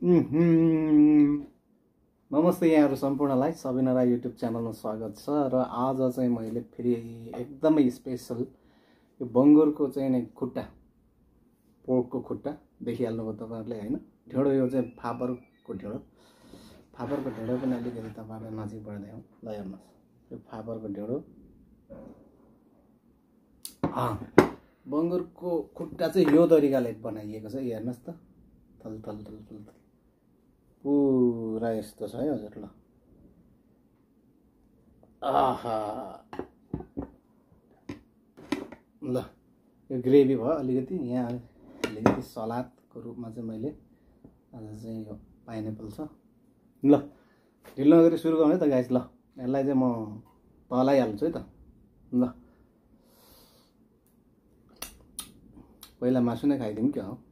नमस्ते यहाँहरु सम्पूर्णलाई सबिना राई युट्युब च्यानलमा स्वागत छ र आज चाहिँ मैले फेरि एकदमै स्पेशल यो बङ्गुरको चाहिँ नि खुट्टा पोर्कको खुट्टा देखिहाल्नुभयो तपाईहरुले हैन ढेडो यो चाहिँ फापरको ढेडो पनि अलिकति तपाईहरुलाई नजिकबाट देखाउँ ल हेर्नुस् यो फापरको ढेडो बङ्गुरको खुट्टा चाहिँ यो तरिकाले बनाइएको छ हेर्नुस् त थल पुरा यस्तो छ है हजुर ल आहा ल यो ग्रेभी भयो अलिकति यहाँ अलिकति सलादको रूपमा चाहिँ मैले आज चाहिँ यो पाइनएप्पल छ ल ढिलो नगरी सुरु गरौँ है त गाइस ल यसलाई चाहिँ म तलाइहाल्छु है त ल पहिला मासु नै खाइदिउँ क्या हो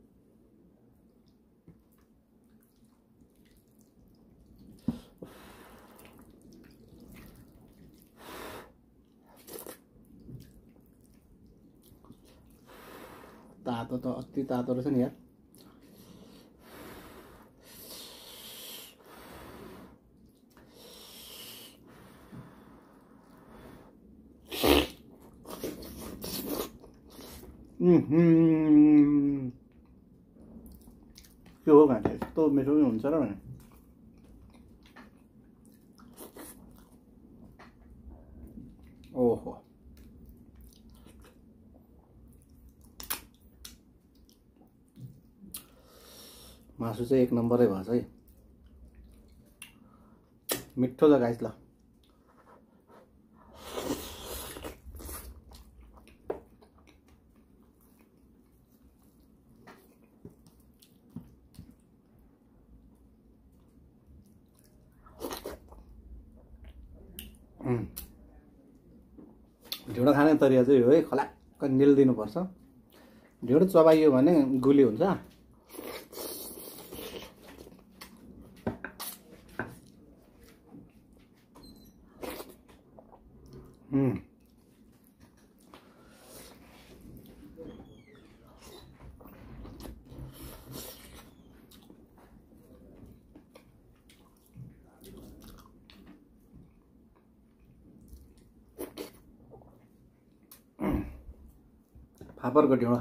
तातो त अति तातो रहेछ नि यार के हो घाँटी यस्तो मिठो पनि हुन्छ र भने ओहो मासु चाहिँ एक नम्बरै भएछ है मिठो छ गाइस ल ढेँडो खाने तरिका चाहिँ हो है खलाक्क निल्दिनु पर्छ ढेँडो चबाइयो भने गुली हुन्छ फापरको ढेँडो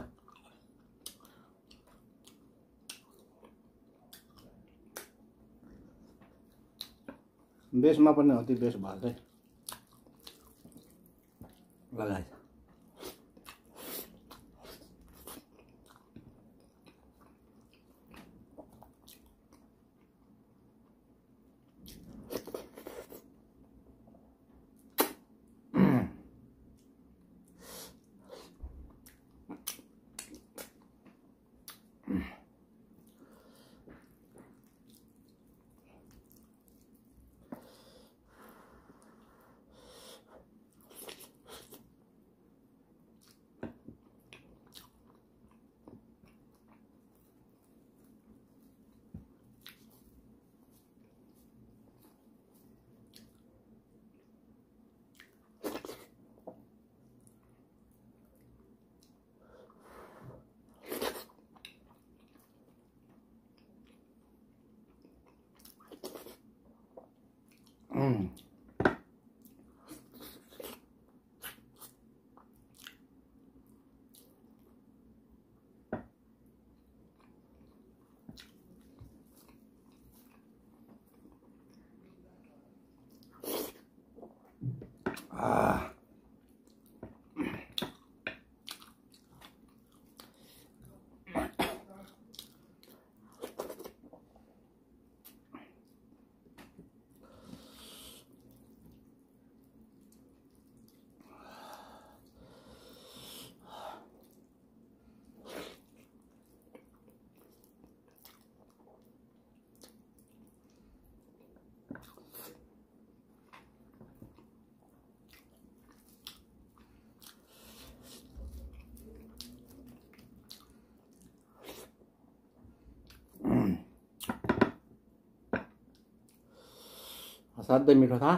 बेसमा पनि अति बेस भएको चाहिँ लगाए असाध्यै मिठो था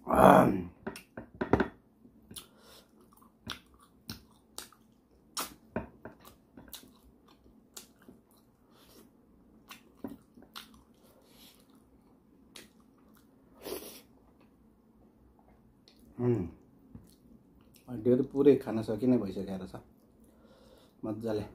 हड्डीहरू पुरै खान सकिने भइसकेको रहेछ मजाले।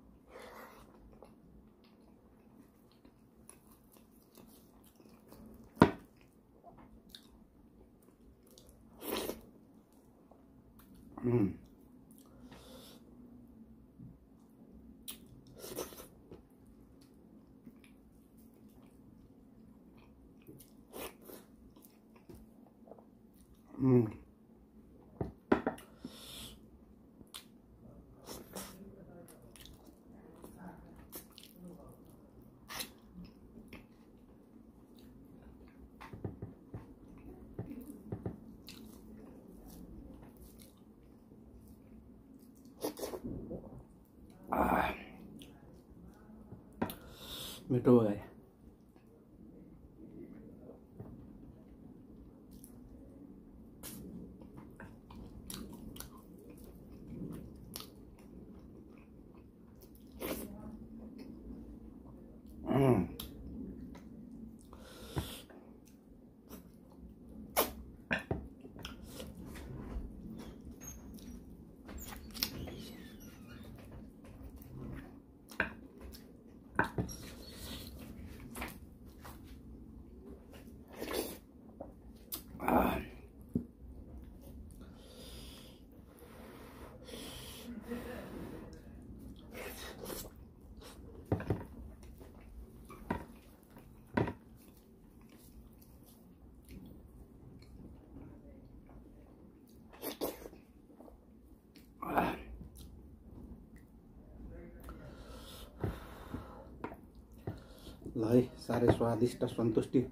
मिठो भयो। ल है, साह्रै स्वादिष्ट सन्तुष्टि।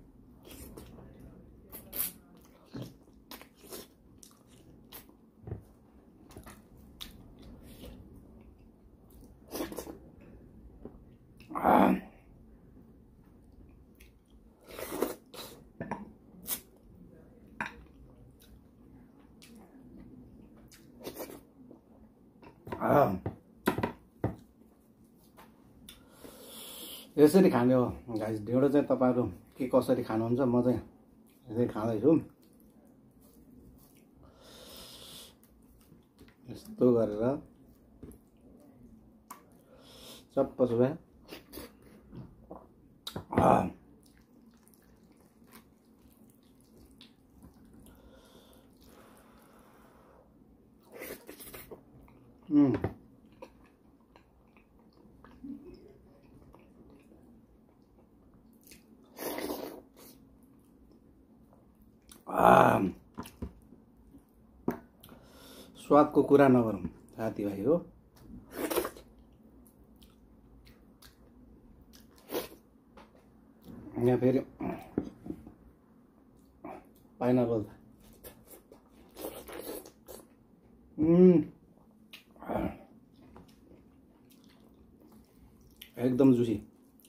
यसरी खाने हो गाइस ढिँडो चाहिँ। तपाईहरु के कसरी खानुहुन्छ, म चाहिँ यसरी खाँदैछु। यस्तो गरेर चप्प चुबा स्वादको कुरा नगरौँ साथीभाइ हो। यहाँ फेरि पाइनापल एकदम जुसी।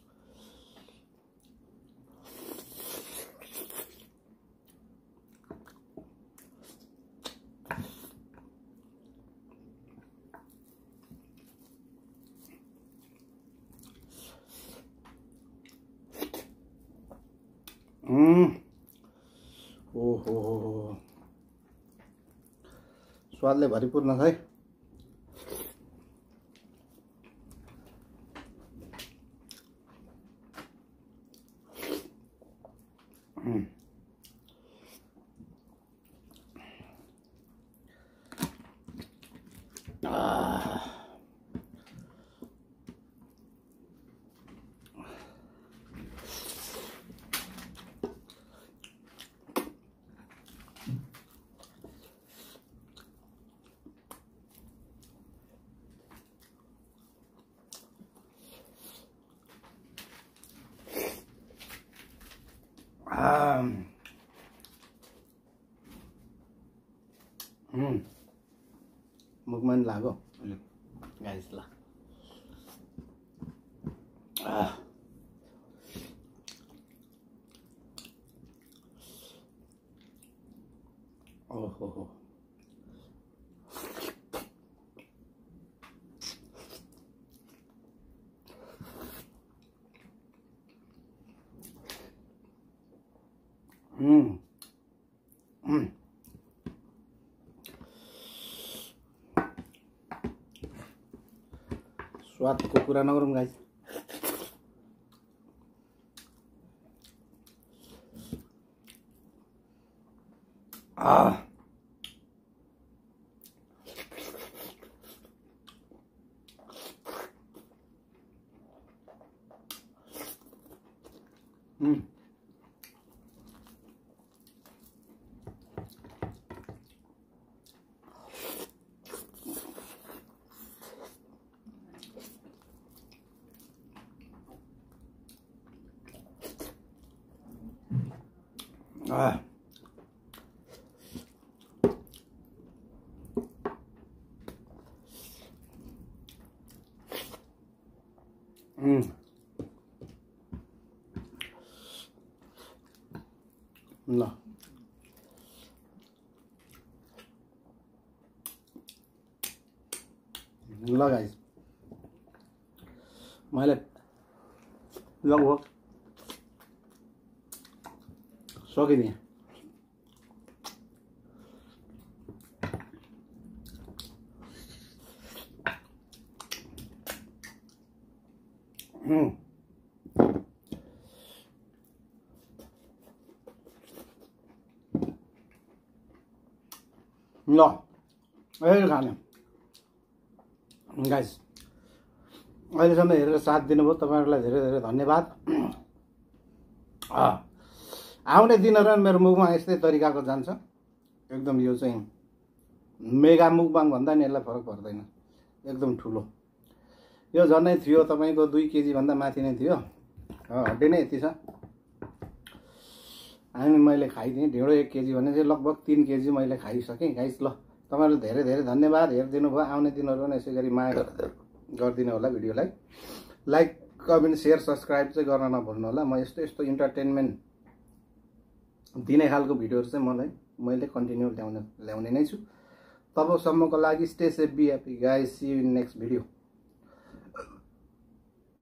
ओहो स्वादले भरिपूर्ण छ है। मुखमा नि लाग्यो गाइस। ल ओहो स्वादको कुरा नगरौँ गाइस। ल गाइस, मैले लगभग सकिदिएँ। ल अहिले खाने गाइस, अहिलेसम्म हेरेर साथ दिनुभयो तपाईँहरूलाई धेरै धेरै धन्यवाद। आउने दिनहरू मेरो मुखमा यस्तै तरिकाको जान्छ। एकदम यो चाहिँ मेगा मुखबाङ भन्दा नि यसलाई फरक पर्दैन, एकदम ठुलो। यो झन्डै थियो तपाईँको 2 केजी भन्दा माथि नै थियो। हड्डी नै यति छ। अनि मैले खाइदिएँ। ढिँडो 1 केजी भने चाहिँ लगभग 3 केजी मैले खाइसकेँ गाइस। ल तपाईँहरूले धेरै धेरै धन्यवाद हेरिदिनु भयो। आउने दिनहरू पनि यसै गरी माया गरिदिनु होला। भिडियोलाई लाइक, कमेन्ट, सेयर, सब्सक्राइब चाहिँ गर्न नभुल्नु होला। म यस्तो यस्तो इन्टरटेनमेन्ट दिने खालको भिडियोहरू चाहिँ मैले कन्टिन्यू ल्याउने नै छु। तबसम्मको लागि stay safe, be happy guys. See you in next video.